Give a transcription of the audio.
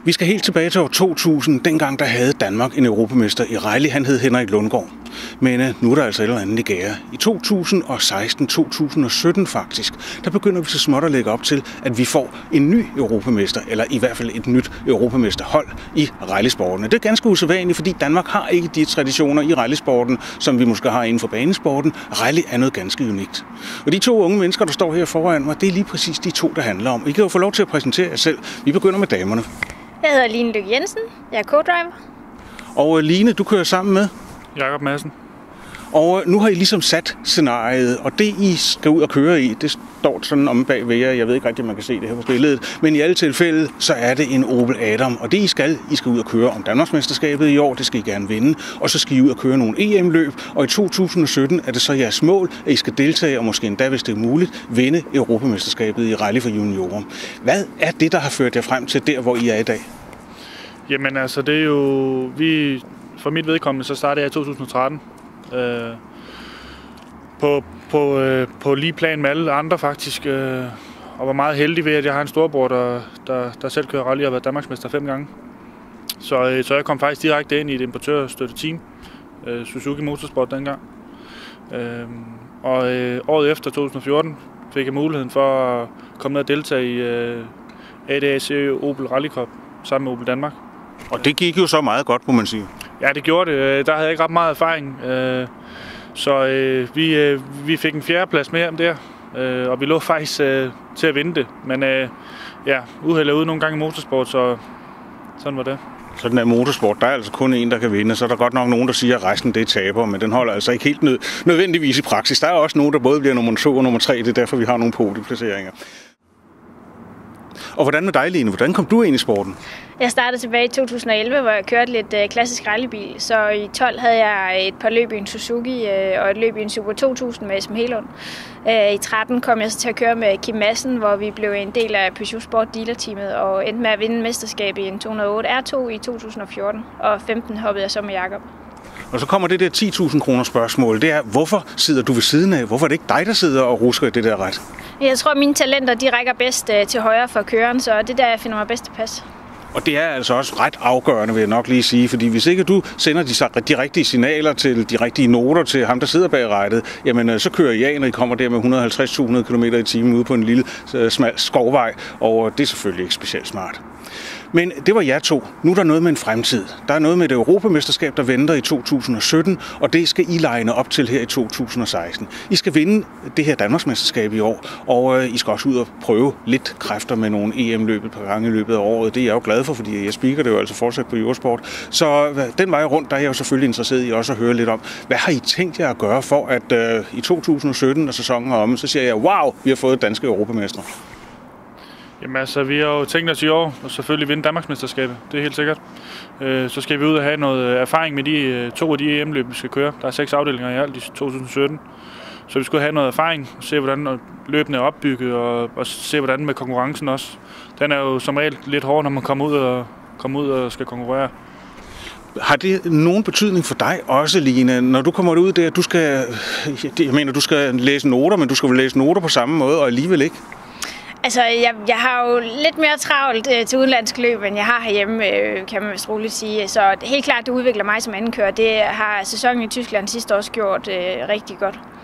Vi skal helt tilbage til år 2000. Dengang der havde Danmark en europamester i rally. Han hed Henrik Lundgaard. Men nu er der altså et eller andet i gære. I 2016-2017 faktisk, der begynder vi så småt at lægge op til, at vi får en ny europamester, eller i hvert fald et nyt europamesterhold i rallysporten. Det er ganske usædvanligt, fordi Danmark har ikke de traditioner i rallysporten, som vi måske har inden for banesporten. Rally er noget ganske unikt. Og de to unge mennesker, der står her foran mig, det er lige præcis de to, der handler om. I kan jo få lov til at præsentere jer selv. Vi begynder med damerne. Jeg hedder Line Lykke Jensen. Jeg er co-driver. Og Line, du kører sammen med Jakob Madsen. Og nu har I ligesom sat scenariet, og det I skal ud og køre i, det står sådan om bag ved jer. Jeg ved ikke rigtig, om man kan se det her på billedet, men i alle tilfælde, så er det en Opel Adam. Og det I skal ud og køre om Danmarksmesterskabet i år, det skal I gerne vinde. Og så skal I ud og køre nogle EM-løb, og i 2017 er det så jeres mål, at I skal deltage, og måske endda, hvis det er muligt, vinde Europamesterskabet i rally for juniorer. Hvad er det, der har ført jer frem til der, hvor I er i dag? Jamen altså, det er jo... For mit vedkommende, så startede jeg i 2013. På lige plan med alle andre faktisk. Og var meget heldig ved, at jeg har en storbror, der selv kører rally og har været Danmarksmester 5 gange. Så jeg kom faktisk direkte ind i et importørstøtteteam. Suzuki Motorsport dengang. Og året efter, 2014, fik jeg muligheden for at komme ned og deltage i ADAC Opel Rally Cup sammen med Opel Danmark. Og det gik jo så meget godt, må man sige. Ja, det gjorde det. Der havde jeg ikke ret meget erfaring. Så vi fik en 4. plads med hjem der. Og vi lå faktisk til at vinde det. Men ja, uheld er ude nogle gange i motorsport, så sådan var det. Så den er motorsport, der er altså kun en, der kan vinde. Så er der godt nok nogen, der siger, at resten det er taber, men den holder altså ikke helt nødvendigvis i praksis. Der er også nogen, der både bliver nummer 2 og nummer 3. Det er derfor, vi har nogle podieplaceringer. Og hvordan med dig, Line? Hvordan kom du ind i sporten? Jeg startede tilbage i 2011, hvor jeg kørte lidt klassisk rallybil. Så i 12 havde jeg et par løb i en Suzuki og et løb i en Super 2000 med Esben Helund. I 13 kom jeg så til at køre med Kim Madsen, hvor vi blev en del af Peugeot Sport Dealer-teamet og endte med at vinde mesterskab i en 208 R2 i 2014. Og 15 hoppede jeg så med Jakob. Og så kommer det der 10.000 kroner spørgsmål. Det er, hvorfor sidder du ved siden af? Hvorfor er det ikke dig, der sidder og rusker i det der ret? Jeg tror, at mine talenter de rækker bedst til højre for køreren, så det er der, jeg finder mig bedst tilpas. Og det er altså også ret afgørende, vil jeg nok lige sige, fordi hvis ikke du sender de rigtige signaler til de rigtige noter til ham, der sidder bag rattet, jamen så kører I af, når I kommer der med 150-200 km i timen ude på en lille smal skovvej, og det er selvfølgelig ikke specielt smart. Men det var jer to. Nu er der noget med en fremtid. Der er noget med et europamesterskab, der venter i 2017, og det skal I line op til her i 2016. I skal vinde det her Danmarksmesterskab i år, og I skal også ud og prøve lidt kræfter med nogle EM-løb et par gange i løbet af året. Det er jeg jo glad for, fordi jeg speaker det jo altså fortsat på Eurosport. Så den vej rundt, der er jeg jo selvfølgelig interesseret i også at høre lidt om, hvad har I tænkt jer at gøre for, at i 2017, når sæsonen er omme, så siger jeg, wow, vi har fået danske europamestre. Jamen altså, vi har jo tænkt os i år og selvfølgelig vinde Danmarksmesterskabet, det er helt sikkert. Så skal vi ud og have noget erfaring med de 2 af de EM-løb, vi skal køre. Der er 6 afdelinger i alt i 2017. Så vi skal have noget erfaring, se hvordan løbene er opbygget og se hvordan med konkurrencen også. Den er jo som regel lidt hård, når man kommer ud og skal konkurrere. Har det nogen betydning for dig også, Line, når du kommer ud der, du skal læse noter, men du skal vel læse noter på samme måde, og alligevel ikke? Altså, jeg har jo lidt mere travlt til udenlandsk løb, end jeg har herhjemme, kan man vist roligt sige. Så helt klart, det udvikler mig som andenkører. Det har sæsonen i Tyskland sidste år gjort rigtig godt.